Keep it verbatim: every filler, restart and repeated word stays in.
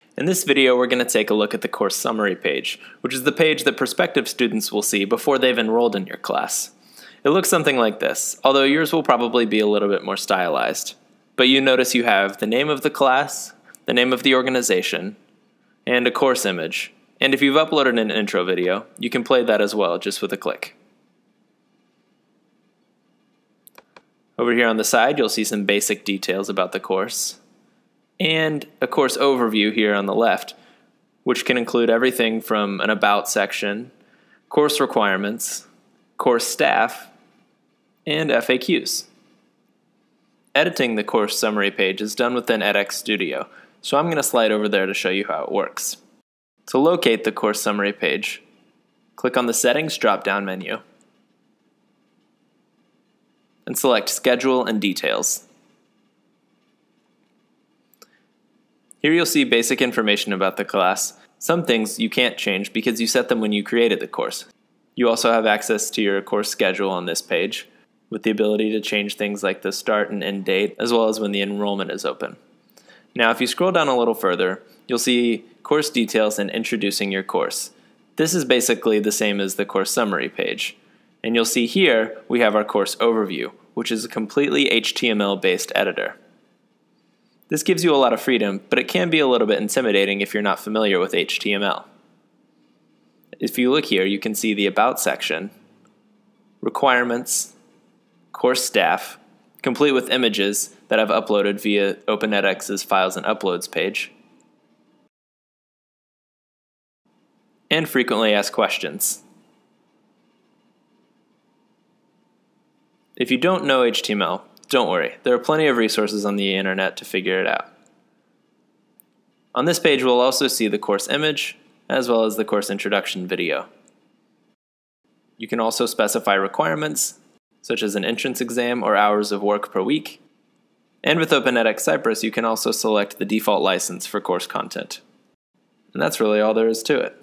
In this video, we're going to take a look at the course summary page, which is the page that prospective students will see before they've enrolled in your class. It looks something like this, although yours will probably be a little bit more stylized. But you notice you have the name of the class, the name of the organization, and a course image. And if you've uploaded an intro video, you can play that as well just with a click. Over here on the side, you'll see some basic details about the course, and a course overview here on the left, which can include everything from an About section, course requirements, course staff, and F A Qs. Editing the course summary page is done within edX Studio, so I'm going to slide over there to show you how it works. To locate the course summary page, click on the Settings drop-down menu and select Schedule and Details. Here you'll see basic information about the class. Some things you can't change because you set them when you created the course. You also have access to your course schedule on this page, with the ability to change things like the start and end date, as well as when the enrollment is open. Now, if you scroll down a little further, you'll see course details and introducing your course. This is basically the same as the course summary page. And you'll see here we have our course overview, which is a completely H T M L-based editor. This gives you a lot of freedom, but it can be a little bit intimidating if you're not familiar with H T M L. If you look here, you can see the About section, requirements, course staff, complete with images that I've uploaded via OpenEdX's Files and Uploads page, and frequently asked questions. If you don't know H T M L, don't worry, there are plenty of resources on the internet to figure it out. On this page, we'll also see the course image, as well as the course introduction video. You can also specify requirements, such as an entrance exam or hours of work per week. And with OpenEdX Cypress, you can also select the default license for course content. And that's really all there is to it.